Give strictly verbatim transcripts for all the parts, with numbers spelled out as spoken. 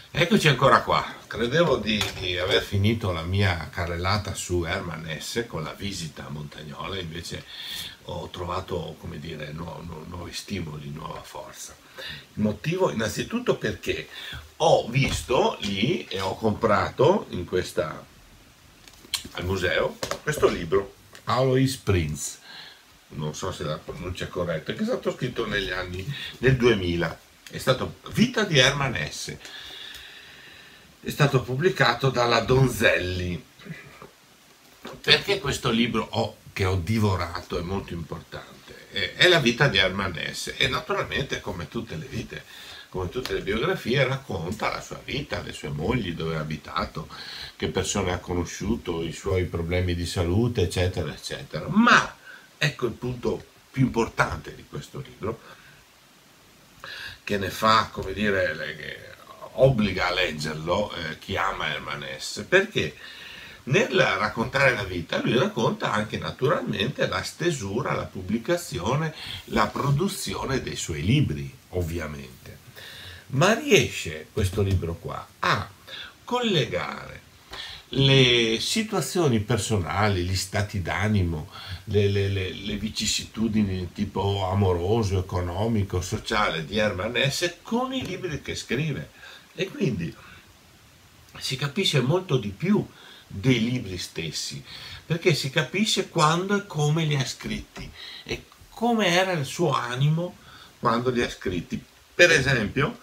Eccoci ancora qua. Credevo di, di aver finito la mia carrellata su Hermann Hesse con la visita a Montagnola, invece ho trovato, come dire, nu- nu- nuovi stimoli, nuova forza. Il motivo innanzitutto perché ho visto lì e ho comprato in questa, al museo questo libro, Alois Prinz, non so se la pronuncia è corretta, che è stato scritto negli anni, nel duemila. È stato Vita di Hermann Hesse. È stato pubblicato dalla Donzelli. Perché questo libro ho- che ho divorato è molto importante? È, è la vita di Hermann Hesse e naturalmente, come tutte le vite, come tutte le biografie, racconta la sua vita, le sue mogli, dove ha abitato, che persone ha conosciuto, i suoi problemi di salute, eccetera, eccetera. Ma ecco il punto più importante di questo libro, che ne fa, come dire, le- che obbliga a leggerlo eh, chi ama Hermann Hesse, perché nel raccontare la vita lui racconta anche naturalmente la stesura, la pubblicazione, la produzione dei suoi libri, ovviamente. Ma riesce questo libro qua a collegare le situazioni personali, gli stati d'animo, le, le- le- le vicissitudini di tipo amoroso, economico, sociale di Hermann Hesse con i libri che scrive. E quindi si capisce molto di più dei libri stessi, perché si capisce quando e come li ha scritti e come era il suo animo quando li ha scritti. Per esempio,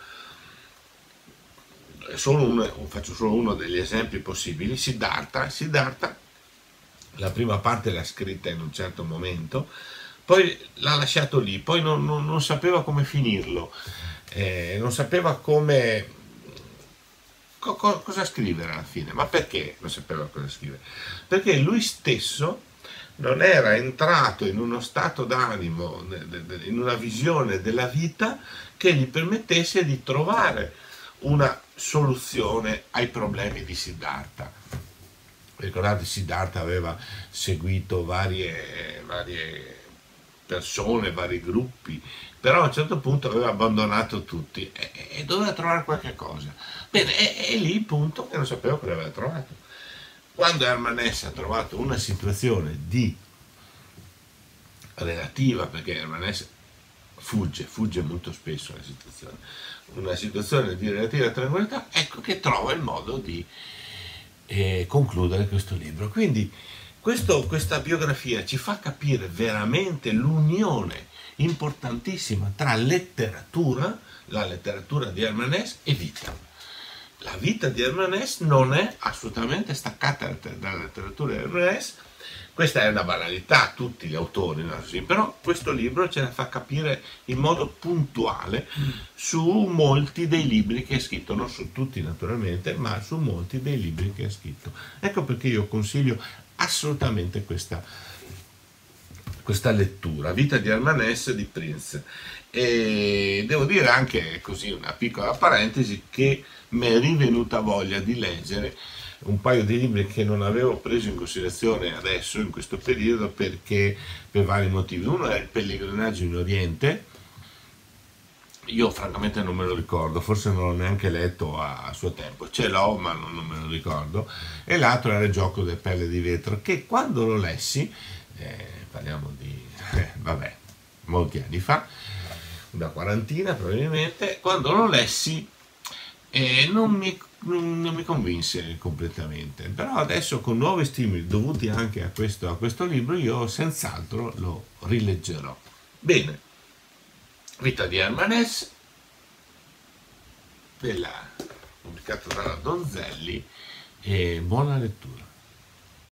solo un- faccio solo uno degli esempi possibili, Siddhartha. Siddhartha la prima parte l'ha scritta in un certo momento, poi l'ha lasciato lì, poi non, non- non sapeva come finirlo, eh, non sapeva come co- co- cosa scrivere alla fine. Ma perché non sapeva cosa scrivere? Perché lui stesso non era entrato in uno stato d'animo, in una visione della vita che gli permettesse di trovare una soluzione ai problemi di Siddhartha. Ricordate, Siddhartha aveva seguito varie, varie persone, vari gruppi, però a un certo punto aveva abbandonato tutti e, e doveva trovare qualche cosa. Bene, è, è lì il punto che non sapevo cosa aveva trovato. Quando Hermann Hesse ha trovato una situazione di relativa, perché Hermann Hesse fugge, fugge molto spesso la situazione, una situazione di relativa tranquillità, ecco che trova il modo di eh, concludere questo libro. Quindi questo- questa biografia ci fa capire veramente l'unione importantissima tra letteratura, la letteratura di Hermann Hesse, e vita. La vita di Hermann Hesse non è assolutamente staccata dalla letteratura di Hermann Hesse. Questa è una banalità, tutti gli autori, no? Sì, però questo libro ce la fa capire in modo puntuale su molti dei libri che ha scritto, non su tutti naturalmente, ma su molti dei libri che ha scritto. Ecco perché io consiglio assolutamente questa, questa lettura, Vita di Hermann Hesse di Prinz. E devo dire anche così una piccola parentesi che mi è rivenuta voglia di leggere un paio di libri che non avevo preso in considerazione adesso, in questo periodo, perché per vari motivi. Uno è Il pellegrinaggio in Oriente. Io francamente non me lo ricordo, forse non l'ho neanche letto a, a suo tempo, ce l'ho ma non, non me lo ricordo. E l'altro era Il gioco delle pelle di vetro, che quando lo lessi, eh, parliamo di, eh, vabbè, molti anni fa, una quarantina probabilmente, quando lo lessi eh, non mi, non- non mi convinse completamente. Però adesso con nuovi stimoli dovuti anche a questo, a questo libro, io senz'altro lo rileggerò. Bene, Vita di Hermann Hesse, della- pubblicato dalla Donzelli, e buona lettura.